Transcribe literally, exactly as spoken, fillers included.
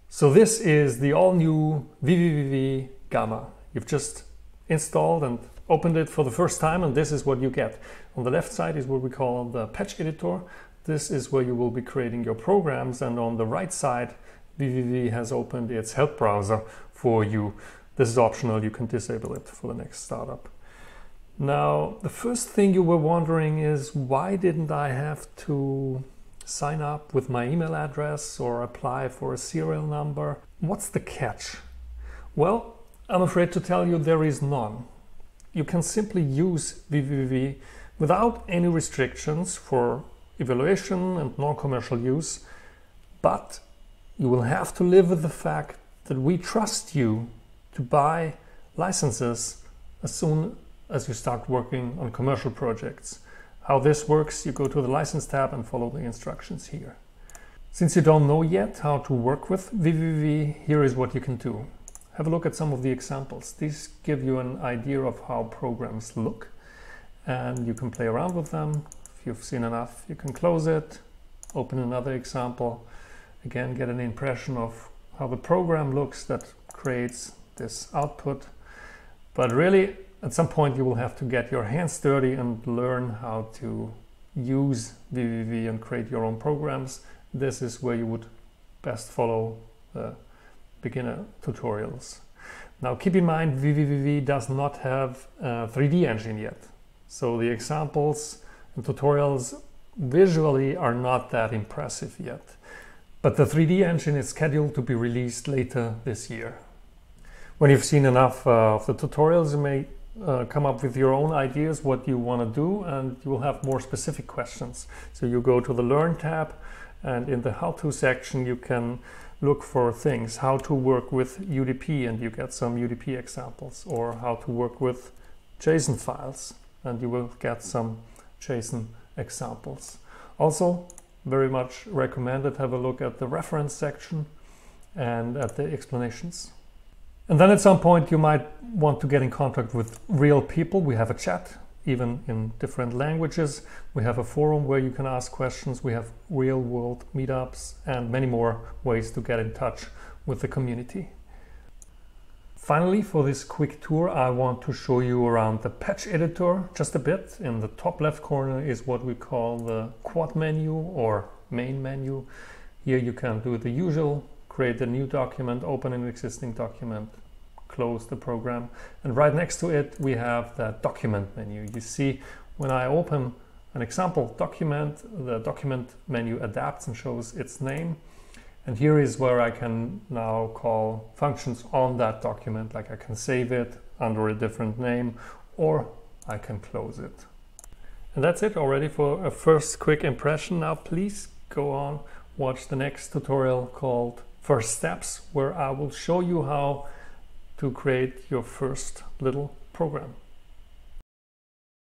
So this is the all-new ViviVivi Gamma. You've just installed and opened it for the first time, and this is what you get. On the left side is what we call the patch editor. This is where you will be creating your programs, and on the right side ViviVivi has opened its help browser for you. This is optional, you can disable it for the next startup. Now, the first thing you were wondering is, why didn't I have to sign up with my email address or apply for a serial number? What's the catch? Well, I'm afraid to tell you there is none. You can simply use ViviVivi without any restrictions for evaluation and non-commercial use, but you will have to live with the fact that we trust you to buy licenses as soon as you start working on commercial projects. How this works, you go to the license tab and follow the instructions here. Since you don't know yet how to work with ViviVivi, here is what you can do. Have a look at some of the examples. These give you an idea of how programs look, and you can play around with them. If you've seen enough, you can close it, open another example, again get an impression of how the program looks that creates this output. But really, at some point you will have to get your hands dirty and learn how to use ViviVivi and create your own programs. This is where you would best follow the beginner tutorials. Now keep in mind, ViviVivi does not have a three D engine yet. So the examples and tutorials visually are not that impressive yet. But the three D engine is scheduled to be released later this year. When you've seen enough uh, of the tutorials, you may uh, come up with your own ideas what you want to do, and you will have more specific questions. So you go to the Learn tab, and in the How-To section you can look for things, how to work with U D P, and you get some U D P examples, or how to work with JSON files, and you will get some JSON examples. Also, very much recommended, have a look at the reference section and at the explanations. And then at some point you might want to get in contact with real people. We have a chat, even in different languages. We have a forum where you can ask questions. We have real world meetups and many more ways to get in touch with the community. Finally, for this quick tour, I want to show you around the patch editor just a bit. In the top left corner is what we call the quad menu or main menu. Here you can do the usual, create a new document, open an existing document, close the program. And right next to it, we have the document menu. You see, when I open an example document, the document menu adapts and shows its name. And here is where I can now call functions on that document, like I can save it under a different name, or I can close it. And that's it already for a first quick impression. Now please go on, watch the next tutorial called First Steps, where I will show you how to create your first little program.